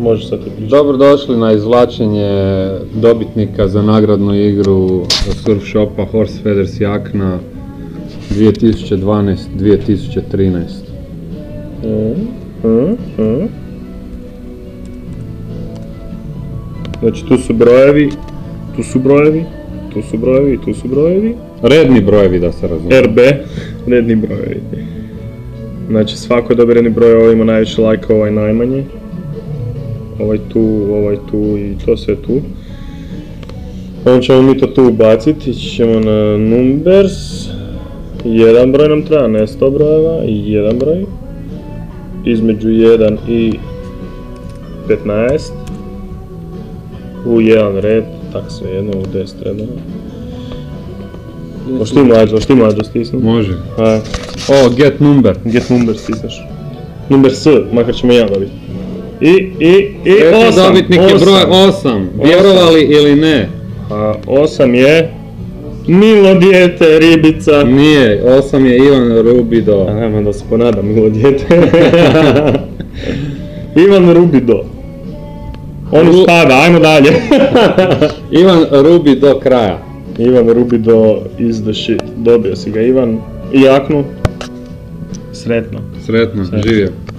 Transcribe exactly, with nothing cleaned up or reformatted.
Može sad ti pričati. Dobrodošli na izvlačenje dobitnika za nagradnu igru Surf Shopa Horse Feathers jakna dvije tisuće dvanaest dvije tisuće trinaest. Mm, mm, mm. Znači tu su brojevi, tu su brojevi, tu su brojevi, tu su brojevi. Redni brojevi, da se razumije. R B, redni brojevi. Znači svako dobi redni broj, ovo ima najviše lajka, ovaj najmanje. Ovaj tu, ovaj tu i to sve tu. Onda ćemo mi to tu ubaciti, ići ćemo na numbers. Jedan broj nam treba, ne sto brojeva, i jedan broj. Između jedan i petnaest. U jedan red, tako sve jedno, u deset redova. Možeš ti mlađo, možeš ti mlađo stisnuti? Može. Aj. O, get number. Get number stisneš. Number S, makar ćemo jedan dobiti. I, i, i osam. Dobitnik je broj osam. Vjerovali ili ne? A osam je... Milo dijete, ribica. Nije, osam je Ivan Rubido. A nema da se ponadam, milo dijete. Ivan Rubido. On Ru... spada, ajmo dalje. Ivan Rubi do kraja. Ivan Rubido is the shit. Dobio si ga Ivan. I jaknu. Sretno. Sretno, Sretno. živio.